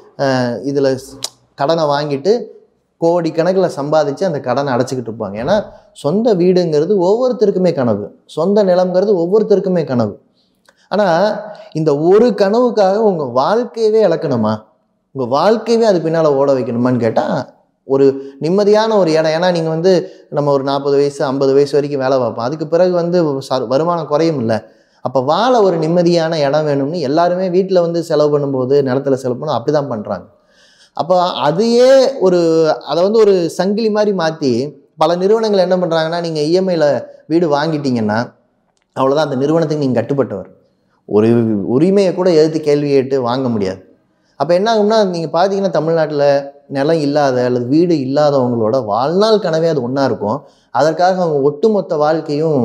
இதில் கடனை வாங்கிட்டு கோடிக்கணக்கில் சம்பாதிச்சு அந்த கடனை அடைச்சிக்கிட்டு இருப்பாங்க. ஏன்னா சொந்த வீடுங்கிறது ஒவ்வொருத்தருக்குமே கனவு, சொந்த நிலம்ங்கிறது ஒவ்வொருத்தருக்குமே கனவு. ஆனால் இந்த ஒரு கனவுக்காக உங்கள் வாழ்க்கையவே இழக்கணுமா? உங்கள் வாழ்க்கையவே அது பின்னால் ஓட வைக்கணுமான்னு கேட்டால் ஒரு நிம்மதியான ஒரு இடம். ஏன்னா நீங்கள் வந்து நம்ம ஒரு நாற்பது வயசு ஐம்பது வயசு வரைக்கும் வேலை பார்ப்போம். அதுக்கு பிறகு வந்து வருமானம் குறையும் இல்லை. அப்போ வாழ ஒரு நிம்மதியான இடம் வேணும்னு எல்லாருமே வீட்டில் வந்து செலவு பண்ணும்போது, நிலத்தில் செலவு பண்ணும் அப்படி தான் பண்ணுறாங்க. அப்போ அதையே ஒரு அதை வந்து ஒரு சங்கிலி மாதிரி மாற்றி பல நிறுவனங்கள் என்ன பண்ணுறாங்கன்னா, நீங்கள் இஎம்ஐயில் வீடு வாங்கிட்டீங்கன்னா அவ்வளோதான், அந்த நிறுவனத்துக்கு நீங்கள் கட்டுப்பட்டவர். ஒரு உரிமையை கூட எதிர்த்து கேள்வி கேட்டு வாங்க முடியாது. அப்போ என்ன ஆகும்னா, நீங்கள் பார்த்தீங்கன்னா தமிழ்நாட்டில் நிலம் இல்லாத அல்லது வீடு இல்லாதவங்களோட வாழ்நாள் கனவே அது ஒன்றா இருக்கும். அதற்காக அவங்க ஒட்டுமொத்த வாழ்க்கையும்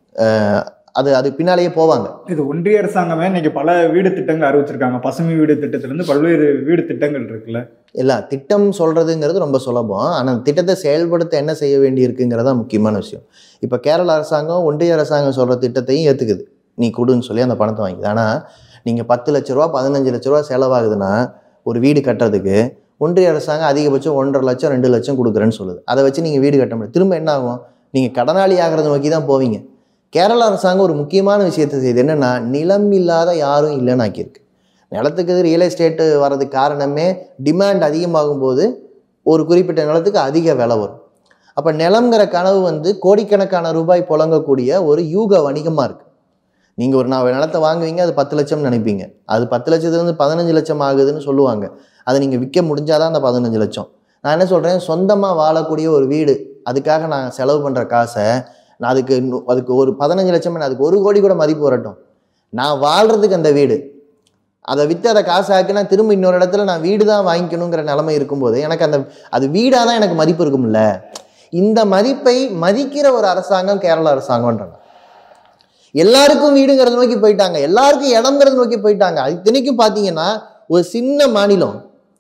அது அது பின்னாலேயே போவாங்க. இது ஒன்றிய அரசாங்கமே இன்னைக்கு பல வீடு திட்டங்கள் அறிவிச்சிருக்காங்க. பசுமை வீடு திட்டத்திலேருந்து பல்வேறு வீடு திட்டங்கள் இருக்குல்ல. இல்லை, திட்டம் சொல்கிறதுங்கிறது ரொம்ப சுலபம். ஆனால் திட்டத்தை செயல்படுத்த என்ன செய்ய வேண்டி இருக்குங்கிறதா முக்கியமான விஷயம். இப்போ கேரள அரசாங்கம் ஒன்றிய அரசாங்கம் சொல்கிற திட்டத்தையும் ஏற்றுக்குது, நீ கொடுன்னு சொல்லி அந்த பணத்தை வாங்கிது. ஆனால் நீங்கள் பத்து லட்ச ரூபா பதினஞ்சு லட்ச ரூபா செலவாகுதுன்னா ஒரு வீடு கட்டுறதுக்கு ஒன்றிய அரசாங்கம் அதிகபட்சம் ஒன்றரை லட்சம் ரெண்டு லட்சம் கொடுக்குறேன்னு சொல்லுது. அதை வச்சு நீங்கள் வீடு கட்ட முடியாது. திரும்ப என்ன ஆகும், நீங்கள் கடனாளி ஆகிறத நோக்கி தான் போவீங்க. கேரள அரசாங்கம் ஒரு முக்கியமான விஷயத்தை செய்யுது. என்னென்னா, நிலம் இல்லாத யாரும் இல்லைன்னு ஆக்கியிருக்கு. நிலத்துக்கு ரியல் எஸ்டேட்டு வர்றதுக்கு காரணமே டிமாண்ட் அதிகமாகும் போது ஒரு குறிப்பிட்ட நிலத்துக்கு அதிக விலை வரும். அப்போ நிலம்ங்கிற கனவு வந்து கோடிக்கணக்கான ரூபாய் புழங்கக்கூடிய ஒரு யூக வணிகமாக இருக்குது. நீங்கள் ஒரு நான் நிலத்தை வாங்குவீங்க, அது பத்து லட்சம்னு நினைப்பீங்க. அது பத்து லட்சத்துலேருந்து பதினஞ்சு லட்சம் ஆகுதுன்னு சொல்லுவாங்க. அதை நீங்கள் விற்க முடிஞ்சாதான் அந்த பதினஞ்சு லட்சம். நான் என்ன சொல்கிறேன், சொந்தமாக வாழக்கூடிய ஒரு வீடு, அதுக்காக நான் செலவு பண்ணுற காசை நான் அதுக்கு அதுக்கு ஒரு பதினஞ்சு லட்சம், அதுக்கு ஒரு கோடி கூட மதிப்பு வரட்டும், நான் வாழ்கிறதுக்கு அந்த வீடு, அதை விற்று அதை காசு ஆக்கினா திரும்ப இன்னொரு இடத்துல நான் வீடு தான் வாங்கிக்கணுங்கிற நிலைமை இருக்கும்போது எனக்கு அந்த அது வீடாக தான் எனக்கு மதிப்பு இருக்கும்ல. இந்த மதிப்பை மதிக்கிற ஒரு அரசாங்கம் கேரள அரசாங்கம்ன்றாங்க. எல்லாருக்கும் வீடுங்கிறத நோக்கி போயிட்டாங்க, எல்லாருக்கும் இடம்ங்கிறத நோக்கி போயிட்டாங்க. அது இத்தனைக்கும் பார்த்தீங்கன்னா ஒரு சின்ன மாநிலம்,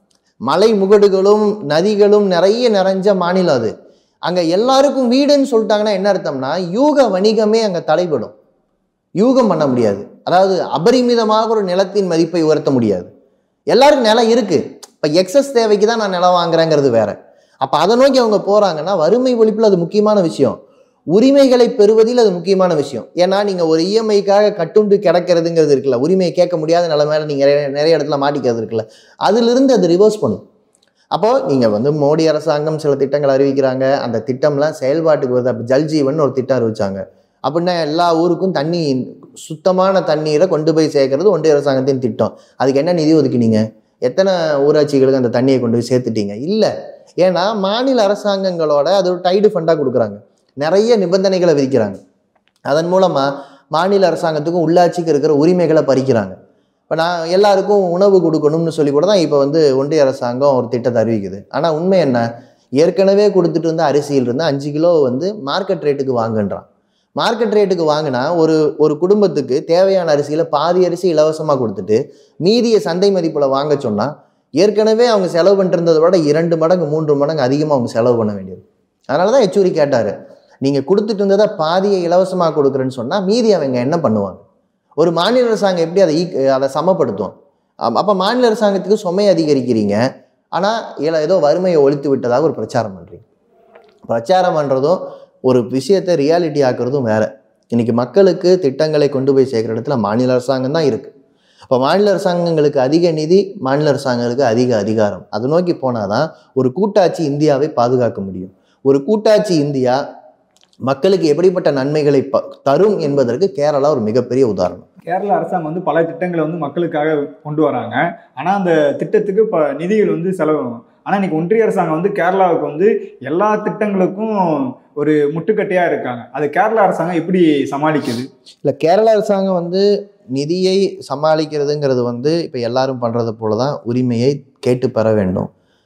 மலை முகடுகளும் நதிகளும் நிறைய நிறைஞ்ச மாநிலம் அது. அங்கே எல்லாருக்கும் வீடுன்னு சொல்லிட்டாங்கன்னா என்ன அர்த்தம்னா, யூக வணிகமே அங்கே தடைபடும். யூகம் பண்ண முடியாது. அதாவது அபரிமிதமாக ஒரு நிலத்தின் மதிப்பை உயர்த்த முடியாது. எல்லாருக்கும் நிலம் இருக்குது. இப்போ எக்ஸஸ் தேவைக்கு தான் நான் நிலம் வாங்குறேங்கிறது வேற. அப்போ அதை நோக்கி அவங்க போகிறாங்கன்னா வறுமை ஒழிப்பில் அது முக்கியமான விஷயம். உரிமைகளை பெறுவதில் அது முக்கியமான விஷயம். ஏன்னா நீங்கள் ஒரு இஎம்ஐக்காக கட்டுண்டு கிடக்கிறதுங்கிறது இருக்குல்ல, உரிமையை கேட்க முடியாத நிலைமையில நீங்கள் நிறைய நிறைய இடத்துல மாட்டிக்கிறது இருக்குல்ல, அதிலிருந்து அது ரிவர்ஸ் பண்ணும். அப்போது நீங்கள் வந்து மோடி அரசாங்கம் சில திட்டங்கள் அறிவிக்கிறாங்க, அந்த திட்டம்லாம் செயல்பாட்டுக்கு வருது. அப்போ ஜல்ஜீவன் ஒரு திட்டம் அறிவிச்சாங்க. அப்படின்னா எல்லா ஊருக்கும் தண்ணி, சுத்தமான தண்ணீரை கொண்டு போய் சேர்க்கறது ஒன்றிய அரசாங்கத்தின் திட்டம். அதுக்கு என்ன நிதி ஒதுக்கினீங்க? எத்தனை ஊராட்சிகளுக்கு அந்த தண்ணியை கொண்டு போய் சேர்த்துட்டீங்க? இல்லை. ஏன்னா மாநில அரசாங்கங்களோட அது ஒரு டைடு ஃபண்டாக கொடுக்குறாங்க, நிறைய நிபந்தனைகளை விதிக்கிறாங்க. அதன் மூலமாக மாநில அரசாங்கத்துக்கும் உள்ளாட்சிக்கு இருக்கிற உரிமைகளை பறிக்கிறாங்க. இப்போ நான் எல்லாருக்கும் உணவு கொடுக்கணும்னு சொல்லி கூட தான் இப்போ வந்து ஒன்றிய அரசாங்கம் ஒரு திட்டத்தை அறிவிக்குது. ஆனால் உண்மை என்ன, ஏற்கனவே கொடுத்துட்டு இருந்த அரிசியில் இருந்து அஞ்சு கிலோ வந்து மார்க்கெட் ரேட்டுக்கு வாங்குன்றான். மார்க்கெட் ரேட்டுக்கு வாங்கினா ஒரு ஒரு குடும்பத்துக்கு தேவையான அரிசியில் பாதி அரிசி இலவசமாக கொடுத்துட்டு மீதியை சந்தை மதிப்பில் வாங்க சொன்னால் ஏற்கனவே அவங்க செலவு பண்ணிருந்ததை விட இரண்டு மடங்கு மூன்று மடங்கு அதிகமாக அவங்க செலவு பண்ண வேண்டியது. அதனால தான் யெச்சூரி கேட்டார், நீங்கள் கொடுத்துட்டு இருந்ததை பாதியை இலவசமாக கொடுக்குறேன்னு சொன்னால் மீதி அவங்க என்ன பண்ணுவாங்க? ஒரு மாநில அரசாங்கம் எப்படி அதை அதை சமப்படுத்தும்? அப்போ மாநில அரசாங்கத்துக்கு சுமை அதிகரிக்கிறீங்க, ஆனால் ஏதோ வறுமையை ஒழித்து விட்டதாக ஒரு பிரச்சாரம் பண்ணுறீங்க. பிரச்சாரம் பண்ணுறதும் ஒரு விஷயத்தை ரியாலிட்டி ஆக்குறதும் வேறு. இன்றைக்கி மக்களுக்கு திட்டங்களை கொண்டு போய் சேர்க்குற இடத்துல மாநில அரசாங்கம் தான் இருக்குது. அப்போ மாநில அரசாங்கங்களுக்கு அதிக நிதி, மாநில அரசாங்கங்களுக்கு அதிக அதிகாரம், அது நோக்கி போனால் தான் ஒரு கூட்டாட்சி இந்தியாவை பாதுகாக்க முடியும். ஒரு கூட்டாட்சி இந்தியா மக்களுக்கு எப்படிப்பட்ட நன்மைகளை ப தரும் என்பதற்கு கேரளா ஒரு மிகப்பெரிய உதாரணம். கேரள அரசாங்கம் வந்து பல திட்டங்களை வந்து மக்களுக்காக கொண்டு வராங்க. ஆனால் அந்த திட்டத்துக்கு இப்போ நிதிகள் வந்து செலவாகும். ஆனால் இன்னைக்கு ஒன்றிய அரசாங்கம் வந்து கேரளாவுக்கு வந்து எல்லா திட்டங்களுக்கும் ஒரு முட்டுக்கட்டையாக இருக்காங்க. அது கேரள அரசாங்கம் எப்படி சமாளிக்குது? இல்லை, கேரள அரசாங்கம் வந்து நிதியை சமாளிக்கிறதுங்கிறது வந்து இப்போ எல்லாரும் பண்ணுறது போல தான் உரிமையை கேட்டு பெற வேண்டும்.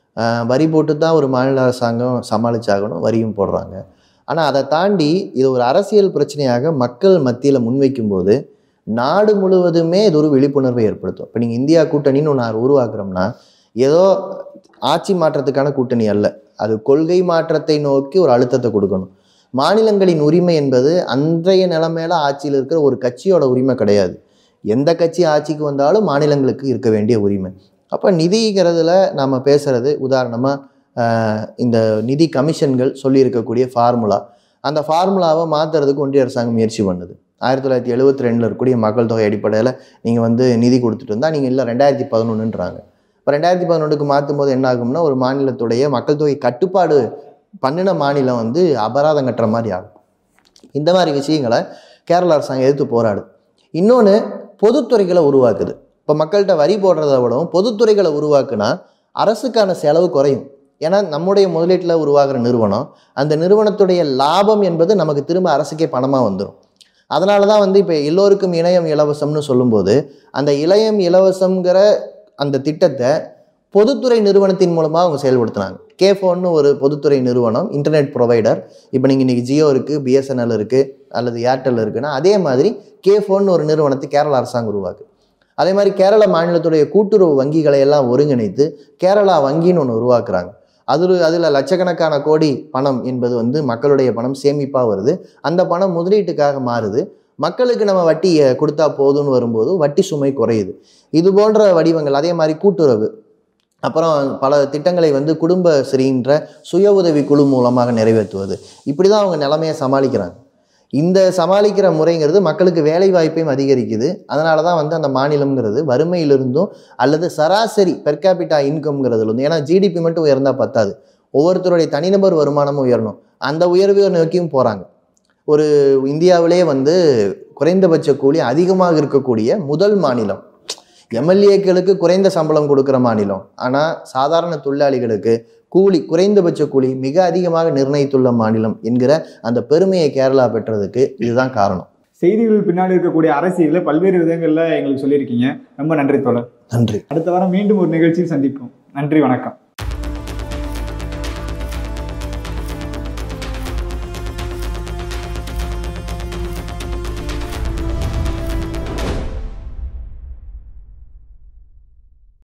வரி போட்டு தான் ஒரு மாநில அரசாங்கம் சமாளிச்சாகணும், வரியும் போடுறாங்க. ஆனால் அதை தாண்டி இது ஒரு அரசியல் பிரச்சனையாக மக்கள் மத்தியில் முன்வைக்கும்போது நாடு முழுவதுமே இது ஒரு விழிப்புணர்வை ஏற்படுத்தும். இப்போ நீங்கள் இந்தியா கூட்டணின்னு ஒன்று உருவாக்குறோம்னா ஏதோ ஆட்சி மாற்றத்துக்கான கூட்டணி அல்ல, அது கொள்கை மாற்றத்தை நோக்கி ஒரு அழுத்தத்தை கொடுக்கணும். மாநிலங்களின் உரிமை என்பது அன்றைய நிலைமையில ஆட்சியில் இருக்கிற ஒரு கட்சியோட உரிமை கிடையாது. எந்த கட்சி ஆட்சிக்கு வந்தாலும் மாநிலங்களுக்கு இருக்க வேண்டிய உரிமை. அப்போ நிதிங்கிறதுல நாம் பேசுகிறது உதாரணமாக இந்த நிதி கமிஷன்கள் சொல்லியிருக்கக்கூடிய ஃபார்முலா, அந்த ஃபார்முலாவை மாற்றுறதுக்கு ஒன்றிய அரசாங்கம் முயற்சி பண்ணுது. ஆயிரத்தி தொள்ளாயிரத்தி எழுபத்தி ரெண்டில் இருக்கக்கூடிய மக்கள் தொகை அடிப்படையில் நீங்கள் வந்து நிதி கொடுத்துட்டு இருந்தால் நீங்கள் இல்லை ரெண்டாயிரத்தி பதினொன்றுன்றாங்க. இப்போ ரெண்டாயிரத்தி பதினொன்றுக்கு மாற்றும் போது என்ன ஆகும்னா ஒரு மாநிலத்துடைய மக்கள் தொகை கட்டுப்பாடு பண்ணின மாநிலம் வந்து அபராதம் கட்டுற மாதிரி ஆகும். இந்த மாதிரி விஷயங்களை கேரள அரசாங்கம் எதிர்த்து போராடுது. இன்னொன்று பொதுத்துறைகளை உருவாக்குது. இப்போ மக்கள்கிட்ட வரி போடுறத விடவும் பொதுத்துறைகளை உருவாக்குனா அரசுக்கான செலவு குறையும். ஏன்னா நம்முடைய முதலீட்டில் உருவாகிற நிறுவனம் அந்த நிறுவனத்துடைய லாபம் என்பது நமக்கு திரும்ப அரசுக்கே பணமாக வந்துடும். அதனால தான் வந்து இப்போ எல்லோருக்கும் இணையம் இலவசம்னு சொல்லும்போது அந்த இளையம் இலவசம்ங்கிற அந்த திட்டத்தை பொதுத்துறை நிறுவனத்தின் மூலமாக அவங்க செயல்படுத்தினாங்க. கே ஃபோன்னு ஒரு பொதுத்துறை நிறுவனம், இன்டர்நெட் ப்ரொவைடர். இப்போ நீங்கள் இன்றைக்கி ஜியோ இருக்குது, பிஎஸ்என்எல் இருக்குது, அல்லது ஏர்டெல் இருக்குன்னா அதே மாதிரி கே ஃபோன்னு ஒரு நிறுவனத்தை கேரள அரசாங்கம் உருவாக்கு. அதே மாதிரி கேரள மாநிலத்துடைய கூட்டுறவு வங்கிகளை எல்லாம் ஒருங்கிணைத்து கேரளா வங்கின்னு ஒன்று உருவாக்குறாங்க. அதில் அதில் லட்சக்கணக்கான கோடி பணம் என்பது வந்து மக்களுடைய பணம் சேமிப்பாக வருது. அந்த பணம் முதலீட்டுக்காக மாறுது. மக்களுக்கு நம்ம வட்டி கொடுத்தா போதும்னு வரும்போது வட்டி சுமை குறையுது. இது போன்ற வடிவங்கள். அதே மாதிரி கூட்டுறவு, அப்புறம் பல திட்டங்களை வந்து குடும்பஸ்ரீன்ற சுய உதவி குழு மூலமாக நிறைவேற்றுவது. இப்படி தான் அவங்க நிலைமையை சமாளிக்கிறாங்க. இந்த சமாளிக்கிற முறைங்கிறது மக்களுக்கு வேலை வாய்ப்பையும் அதிகரிக்குது. அதனால தான் வந்து அந்த மாநிலம்ங்கிறது வறுமையிலிருந்தும் அல்லது சராசரி பெர் கேபிட்டா இன்கம்ங்கிறதுல இருந்து, ஏன்னா ஜிடிபி மட்டும் உயர்ந்தால் பத்தாது, ஒவ்வொருத்தருடைய தனிநபர் வருமானமும் உயரணும். அந்த உயர்வு நோக்கியும் போகிறாங்க. ஒரு இந்தியாவிலே வந்து குறைந்தபட்ச கூலி அதிகமாக இருக்கக்கூடிய முதல் மாநிலம். எம்எல்ஏக்களுக்கு குறைந்த சம்பளம் கொடுக்குற மாநிலம். ஆனால் சாதாரண தொழிலாளிகளுக்கு கூலி, குறைந்தபட்ச கூலி மிக அதிகமாக நிர்ணயித்துள்ள மாநிலம் என்கிற அந்த பெருமையை கேரளா பெற்றதுக்கு இதுதான் காரணம். செய்திகள் பின்னாடி இருக்கக்கூடிய அரசியலை பல்வேறு விதங்களில் எங்களுக்கு சொல்லியிருக்கீங்க. ரொம்ப நன்றி தோழர். நன்றி. அடுத்த வாரம் மீண்டும் ஒரு நிகழ்ச்சியில் சந்திப்போம். நன்றி, வணக்கம்.